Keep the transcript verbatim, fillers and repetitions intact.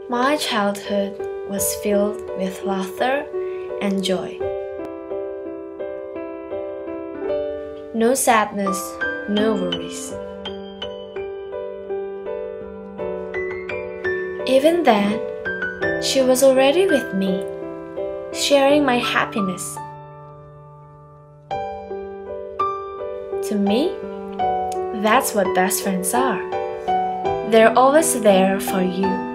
My childhood was filled with laughter and joy. No sadness, no worries. Even then, she was already with me, sharing my happiness. To me, that's what best friends are. They're always there for you.